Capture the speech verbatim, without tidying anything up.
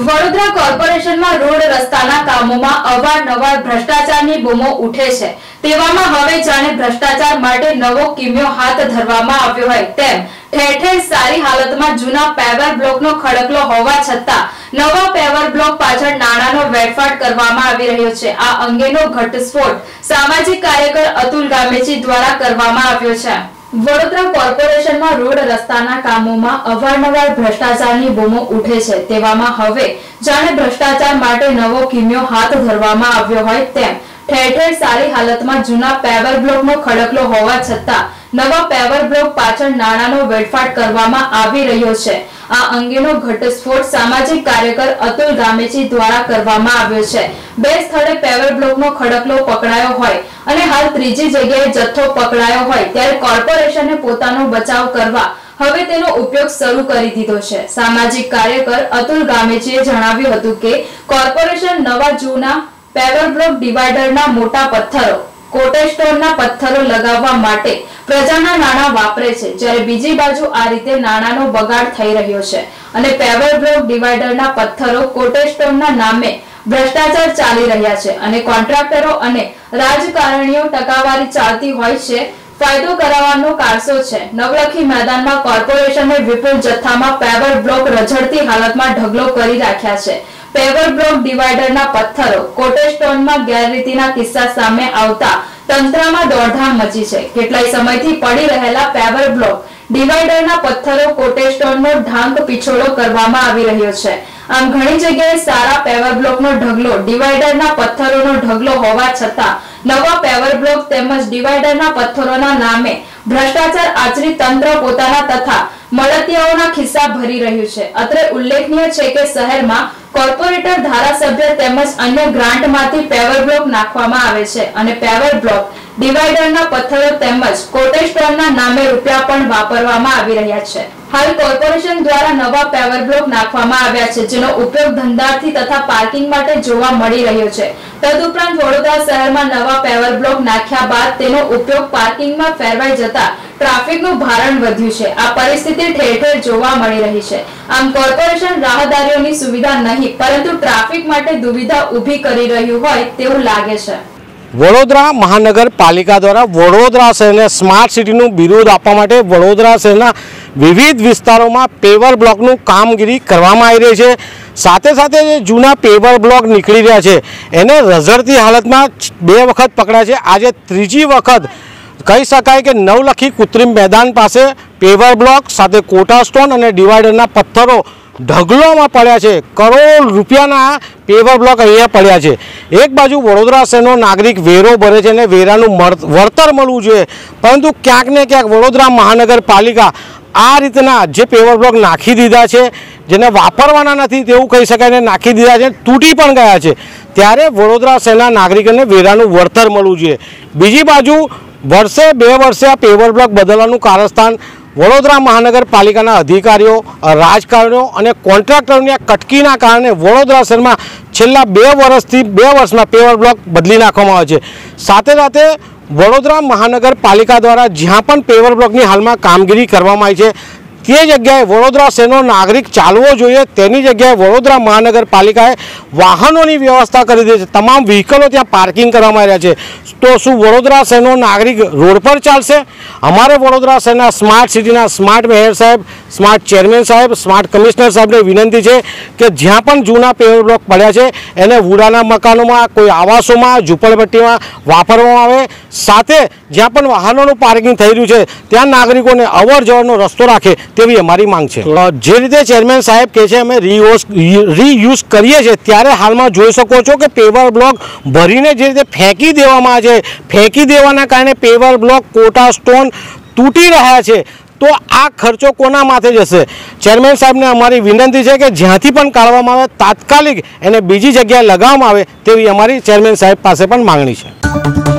Vadodara કોર્પોરેશનમાં road રસ્તાના કામોમાં અવારનવાર ભ્રષ્ટાચારની બૂમો ઉઠે છે। તેવામાં હવે જાણે ભ્રષ્ટાચાર માટે નવો કિમિયો હાથ ધરવામાં આવ્યો હોય તેમ ઠેર ઠેર સારી હાલતમાં જૂના પેવર બ્લોકનો ખડકલો હોવા છતાં નવા પેવર બ્લોક પાછળ નાણાંનો વેડફાટ કરવામાં આવી રહ્યો છે। આ અંગેનો ઘટસ્ફોટ સામાજિક કાર્યકર અતુલ ગામેચી દ્વારા કરવામાં આવ્યો છે। વડોદરા કોર્પોરેશનમાં રોડ રસ્તાના કામોમાં અવારનવાર ભ્રષ્ટાચારની બૂમો ઉઠે છે। તેવામાં હવે જાણે ભ્રષ્ટાચાર માટે નવો કિમિયો હાથ ધરવામાં આવ્યો હોય તેમ ઠેર ઠેર સારી હાલતમાં જૂના પેવર બ્લોકનો ખડકલો હોવા છતાં નવા પેવર બ્લોક પાછળ નાણાંનો વેડફાટ કરવામાં આવી રહ્યો છે। આ અંગેનો ઘટસ્ફોટ સામાજિક કાર્યકર અતુલ ગામેચી દ્વારા કરવામાં આવ્યો છે। બે સ્થળે પેવર બ્લોકનો ખડકલો પકડાયો હોય અને હાલ ત્રીજી જગ્યાએ જથ્થો પકડાયો હોય ત્યારે કોર્પોરેશને પોતાનો બચાવ કરવા હવે તેનો ઉપયોગ શરૂ કરી દીધો છે। સામાજિક કાર્યકર અતુલ ગામેચીએ જણાવ્યું હતું કે કોર્પોરેશન નવા જૂના પેવર બ્લોક ડિવાઈડરના મોટા પથ્થરો કોટેસ્ટોનના પથ્થરો લગાવવા માટે પ્રજાના નાણાં વાપરે છે, જ્યારે બીજી બાજુ આ રીતે નાણાંનો બગાડ થઈ રહ્યો છે અને પેવર બ્લોક ડિવાઈડરના પથ્થરો કોટેસ્ટોનના નામે ભ્રષ્ટાચાર ચાલી રહ્યા છે અને કોન્ટ્રાક્ટરો અને રાજકારણીઓ ટકાવારી ચાલતી હોય છે, ફાયદો કરાવવાનો કારસો છે। નવલખી મેદાનમાં કોર્પોરેશને વિપુલ જથ્થામાં પેવર બ્લોક રઝળતી હાલતમાં ઢગલો કરી રાખ્યા છે। પેવર બ્લોક ડિવાઈડરના પથ્થરો કોટેસ્ટોનમાં ગેરરીતિના કિસ્સા સામે આવતા તંત્રમાં દોડધામ મચી છે। કેટલાય સમયથી પડી રહેલા પેવર બ્લોક ડિવાઈડરના પથ્થરો કોટેસ્ટોનનો ઢાંક પીછોડો કરવામાં આવી રહ્યો છે। આમ ઘણી જગ્યાએ સારા પેવર બ્લોકનો ઢગલો ડિવાઈડરના પથ્થરોનો ઢગલો હોવા છતાં નવા પેવર બ્લોક તેમજ ડિવાઈડરના પથ્થરોના નામે ભ્રષ્ટાચાર આચરી તંત્ર પોતાના તથા મળતિયાઓના ખિસ્સા ભરી રહ્યું છે। અત્રે ઉલ્લેખનીય છે કે શહેરમાં કોર્પોરેટર ધારાસભ્ય તેમજ અન્ય ગ્રાન્ટમાંથી પેવર બ્લોક નાખવામાં આવે છે અને પેવર બ્લોક ડિવાઈડરના પથ્થરો તેમજ કોટેસ્ટોનના નામે રૂપિયા પણ વાપરવામાં આવી રહ્યા છે। હાલ કોર્પોરેશન દ્વારા નવા પેવર બ્લોક નાખવામાં આવ્યા છે, જેનો ઉપયોગ ધંધાર્થી તથા પાર્કિંગ માટે જોવા મળી રહ્યો છે। તદુપરાંત વડોદરા શહેરમાં નવા પેવર બ્લોક નાખ્યા બાદ તેનો ઉપયોગ પાર્કિંગમાં ફેરવાઈ જતા ટ્રાફિકનું ભારણ વધ્યું છે। આ પરિસ્થિતિ ઠેર ઠેર જોવા મળી રહી છે। આમ કોર્પોરેશન રાહદારીઓની સુવિધા નહીં પરંતુ ટ્રાફિક માટે દુવિધા ઊભી કરી રહ્યું હોય તેવું લાગે છે। વડોદરા મહાનગરપાલિકા દ્વારા વડોદરા શહેરને સ્માર્ટ સિટીનું બિરુદ આપવા માટે વડોદરા શહેરના વિવિધ વિસ્તારોમાં પેવર બ્લોકનું કામગીરી કરવામાં આવી રહી છે। સાથે સાથે જે જૂના પેવર બ્લોક નીકળી રહ્યા છે એને રઝળતી હાલતમાં બે વખત પકડ્યા છે। આજે ત્રીજી વખત કહી શકાય કે નવલખી કૃત્રિમ મેદાન પાસે પેવર બ્લોક સાથે કોટા સ્ટોન અને ડિવાઈડરના પથ્થરો ઢગલોમાં પડ્યા છે। કરોડ રૂપિયાના પેવર બ્લોક અહીંયા પડ્યા છે। એક બાજુ વડોદરા શહેરનો નાગરિક વેરો ભરે છે અને વેરાનું વળતર મળવું જોઈએ, પરંતુ ક્યાંક ને ક્યાંક વડોદરા મહાનગરપાલિકા આ રીતના જે પેવર બ્લોક નાખી દીધા છે, જેને વાપરવાના નથી તેવું કહી શકાય ને નાખી દીધા છે, તૂટી પણ ગયા છે, ત્યારે વડોદરા શહેરના નાગરિકોને વેરાનું વળતર મળવું જોઈએ। બીજી બાજુ વર્ષે બે વર્ષે આ પેવર બ્લોક બદલવાનું કારસ્તાન વડોદરા મહાનગરપાલિકાના અધિકારીઓ, રાજકારણીઓ અને કોન્ટ્રાક્ટરોની આ કટકીના કારણે વડોદરા શહેરમાં છેલ્લા બે વર્ષથી બે વર્ષમાં પેવર બ્લોક બદલી નાખવામાં આવે છે। સાથે સાથે વડોદરા મહાનગરપાલિકા દ્વારા જ્યાં પણ પેવર બ્લોકની હાલમાં કામગીરી કરવામાં આવી છે તે જગ્યાએ વડોદરા શહેરનો નાગરિક ચાલવો જોઈએ તેની જગ્યાએ વડોદરા મહાનગરપાલિકાએ વાહનોની વ્યવસ્થા કરી દીધી છે। તમામ વ્હીકલો ત્યાં પાર્કિંગ કરવામાં આવ્યા છે। તો શું વડોદરા શહેરનો નાગરિક રોડ પર ચાલશે? અમારે વડોદરા શહેરના સ્માર્ટ સિટીના સ્માર્ટ મેયર સાહેબ, સ્માર્ટ ચેરમેન સાહેબ, સ્માર્ટ કમિશનર સાહેબને વિનંતી છે કે જ્યાં પણ જૂના પેવર બ્લોક પડ્યા છે એને વુડાના મકાનોમાં, કોઈ આવાસોમાં, ઝૂંપડપટ્ટીમાં વાપરવામાં આવે। સાથે જ્યાં પણ વાહનોનું પાર્કિંગ થઈ રહ્યું છે ત્યાં નાગરિકોને અવર જવરનો રસ્તો રાખે તેવી અમારી માંગ છે। જે રીતે ચેરમેન સાહેબ કહે છે અમે રીયુઝ રીયુઝ કરીએ છીએ, ત્યારે હાલમાં જોઈ શકો છો કે પેવર બ્લોક ભરીને જે રીતે ફેંકી દેવામાં આવે છે, ફેંકી દેવાના કારણે પેવર બ્લોક, કોટા સ્ટોન તૂટી રહ્યા છે। તો આ ખર્ચો કોના માથે જશે? ચેરમેન સાહેબને અમારી વિનંતી છે કે જ્યાંથી પણ કાઢવામાં આવે તાત્કાલિક એને બીજી જગ્યાએ લગાવવામાં આવે તેવી અમારી ચેરમેન સાહેબ પાસે પણ માંગણી છે।